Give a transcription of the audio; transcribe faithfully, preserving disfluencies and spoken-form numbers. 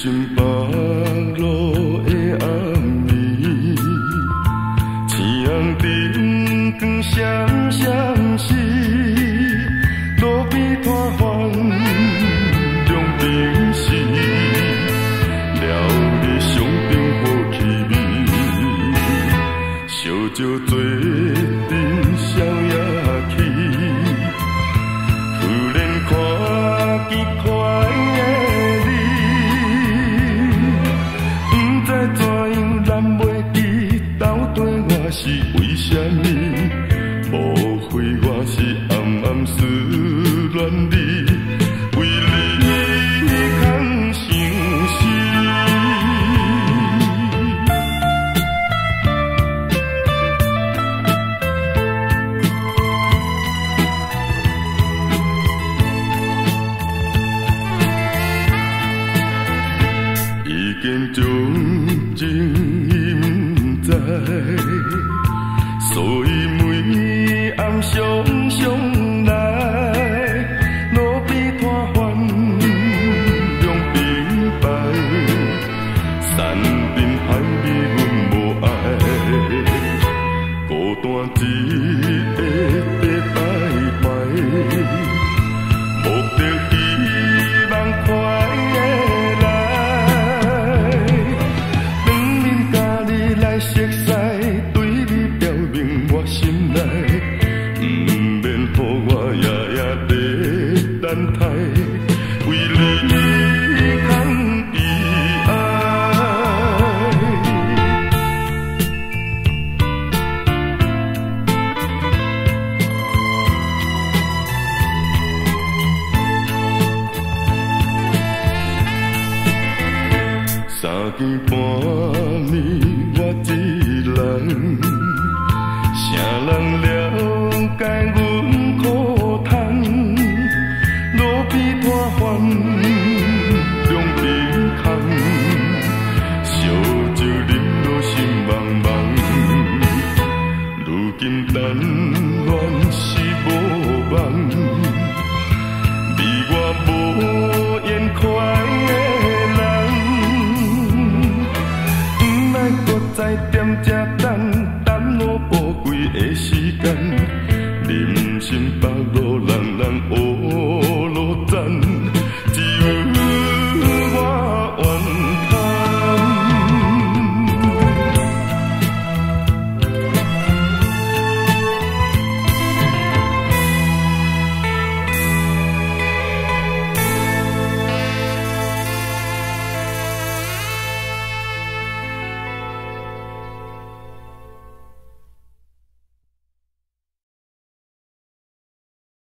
心北路的暗暝，青红灯光闪闪烁，路边摊贩两边是，了你上边好气味，烧酒做阵宵夜去，忽然看见快的你。 是为什么？误会我是暗暗思恋你，为你空相思。已经将情已不知。 所以每暗常常来，路边摊贩两边摆，山边海味阮无爱，孤单一个在拜拜，目的希望快的来，两面甲你来熟悉。 心内，不免予我夜夜在等待，为你空悲哀。三更半暝，我一人。谁人了解阮？